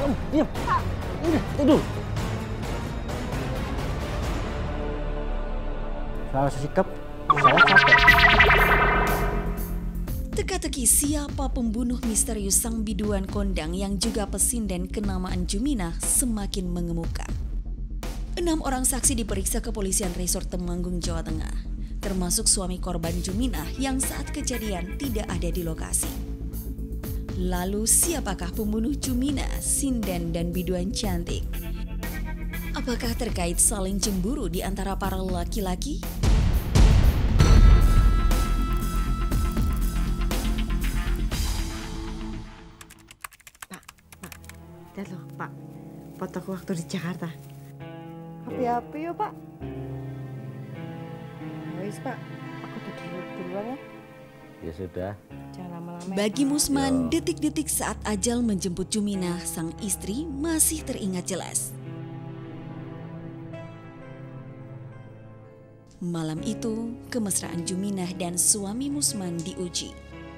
Diam. Udah, tidur. Soal sikap, saya capek. Teka-teki siapa pembunuh misterius sang biduan kondang yang juga pesinden kenamaan Juminah semakin mengemuka. 6 orang saksi diperiksa kepolisian Resort Temanggung, Jawa Tengah, termasuk suami korban Juminah yang saat kejadian tidak ada di lokasi. Lalu siapakah pembunuh Juminah, sinden dan biduan cantik? Apakah terkait saling cemburu di antara para laki-laki? Lihat loh Pak, fotoku waktu di Jakarta. Happy yuk Pak. Wis Pak, aku duluan ya. Ya sudah. Jangan lama-lama. Bagi Musman, detik-detik saat ajal menjemput Juminah, sang istri, masih teringat jelas. Malam itu, kemesraan Juminah dan suami Musman diuji.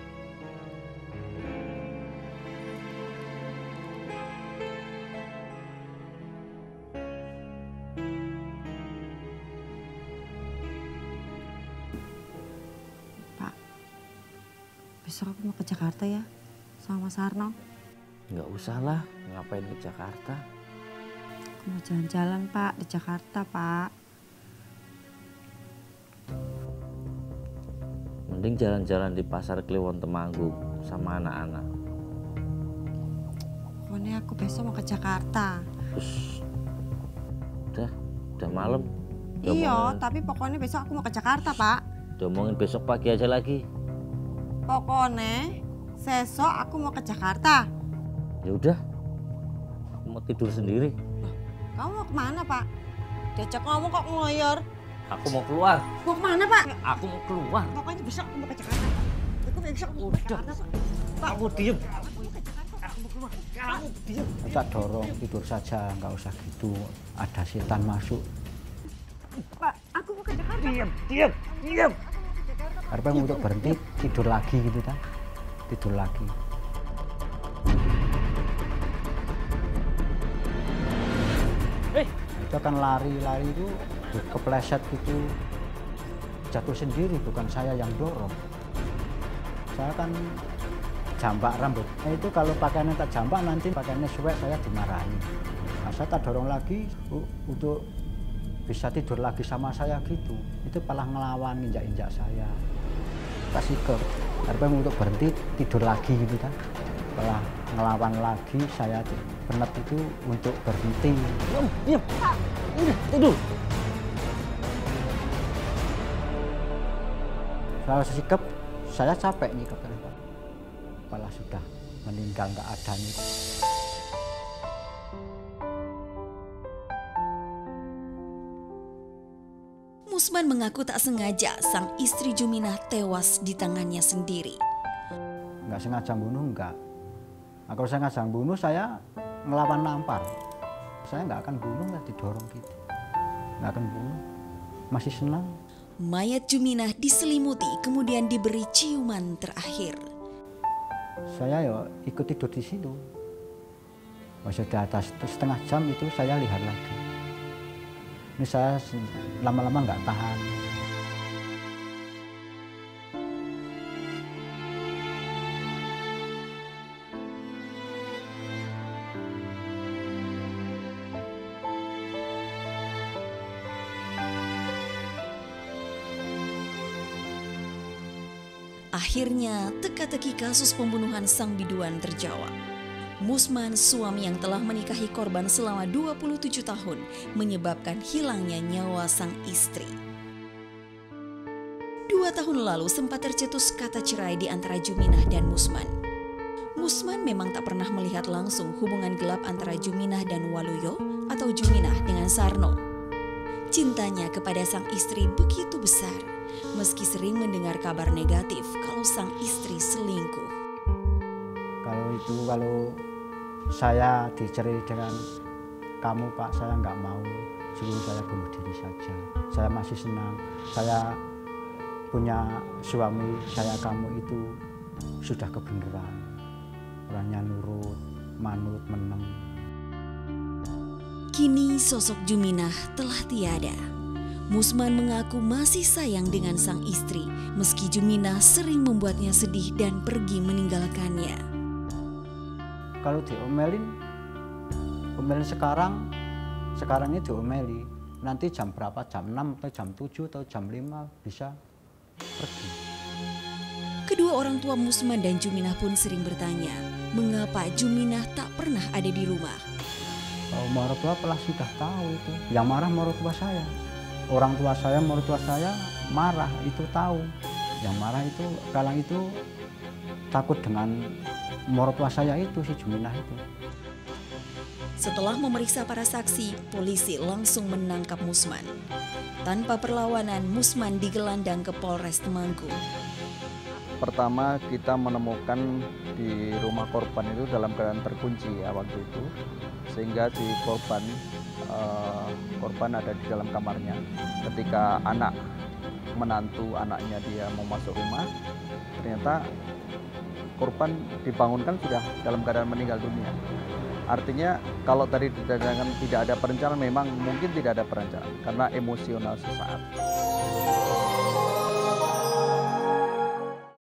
Pak, besok aku mau ke Jakarta ya, sama Mas Arno. Nggak usah lah, ngapain ke Jakarta? Aku mau jalan-jalan Pak, di Jakarta Pak. Mending jalan-jalan di pasar Kliwon Temanggung sama anak-anak. Pokoknya aku besok mau ke Jakarta. Udah malam. Iya, tapi pokoknya besok aku mau ke Jakarta Pak. Diomongin besok pagi aja lagi. Pokoknya besok aku mau ke Jakarta. Ya udah, aku mau tidur sendiri. Kamu mau kemana Pak? Diajak ngomong kok ngeloyor. Aku mau keluar. Mau kemana Pak? Aku mau keluar. Pokoknya besok aku mau ke Jakarta. Aku besok aku mau ke Jakarta Pak. Kamu diem. Aku mau ke Jakarta Pak. Aku mau keluar. Kamu diem. Tak dorong, tidur saja, nggak usah gitu. Ada setan masuk. Pak, aku mau ke Jakarta. Diam. Harap untuk berhenti, tidur lagi gitu kan. Tidur lagi. Itu akan lari itu kepleset gitu. Jatuh sendiri, bukan saya yang dorong. Saya kan jambak rambut. Itu kalau pakaiannya tak jambak nanti pakaiannya suwek saya dimarahin. Nah, saya tak dorong lagi untuk bisa tidur lagi sama saya gitu. Itu malah ngelawan, injak-injak saya. Kasih ke harap untuk berhenti, tidur lagi gitu kan. Setelah ngelawan lagi, saya benet itu untuk berhenti. Diam. Udah, tidur. Soal sikap, saya capek nih kepala sudah meninggal, nggak ada nih. Musman mengaku tak sengaja sang istri Juminah tewas di tangannya sendiri. Nggak sengaja bunuh, enggak. Nah, kalau saya sengaja bunuh, saya ngelawan nampar. Saya nggak akan bunuh, nggak didorong gitu. Nggak akan bunuh, masih senang. Mayat Juminah diselimuti kemudian diberi ciuman terakhir. Saya ya ikut tidur di situ. Masih di atas itu setengah jam itu saya lihat lagi. Ini saya lama-lama nggak tahan. Akhirnya, teka-teki kasus pembunuhan sang biduan terjawab. Musman, suami yang telah menikahi korban selama 27 tahun, menyebabkan hilangnya nyawa sang istri. 2 tahun lalu sempat tercetus kata cerai di antara Juminah dan Musman. Musman memang tak pernah melihat langsung hubungan gelap antara Juminah dan Waluyo atau Juminah dengan Sarno. Cintanya kepada sang istri begitu besar, meski sering mendengar kabar negatif kalau sang istri selingkuh. Kalau saya dicerai dengan kamu Pak, saya nggak mau. Suruh saya bunuh diri saja. Saya masih senang. Saya punya suami, saya kamu itu sudah kebenaran. Orangnya nurut, manut, meneng. Kini sosok Juminah telah tiada. Musman mengaku masih sayang dengan sang istri, meski Juminah sering membuatnya sedih dan pergi meninggalkannya. Kalau diomelin sekarang ini diomeli. Nanti jam berapa, jam 6 atau jam 7 atau jam 5 bisa pergi. Kedua orang tua Musman dan Juminah pun sering bertanya, mengapa Juminah tak pernah ada di rumah. Mertua pelah sudah tahu itu. Yang marah mertua saya. Orang tua saya, mertua saya marah, itu tahu. Yang marah itu, kalang itu takut dengan mertua saya itu, si Juminah itu. Setelah memeriksa para saksi, polisi langsung menangkap Musman. Tanpa perlawanan, Musman digelandang ke Polres Temanggung. Pertama kita menemukan di rumah korban itu dalam keadaan terkunci ya waktu itu, sehingga si korban ada di dalam kamarnya. Ketika menantu anaknya dia mau masuk rumah, ternyata korban dibangunkan sudah dalam keadaan meninggal dunia. Artinya kalau tadi dikatakan tidak ada perencanaan, memang mungkin tidak ada perencanaan karena emosional sesaat.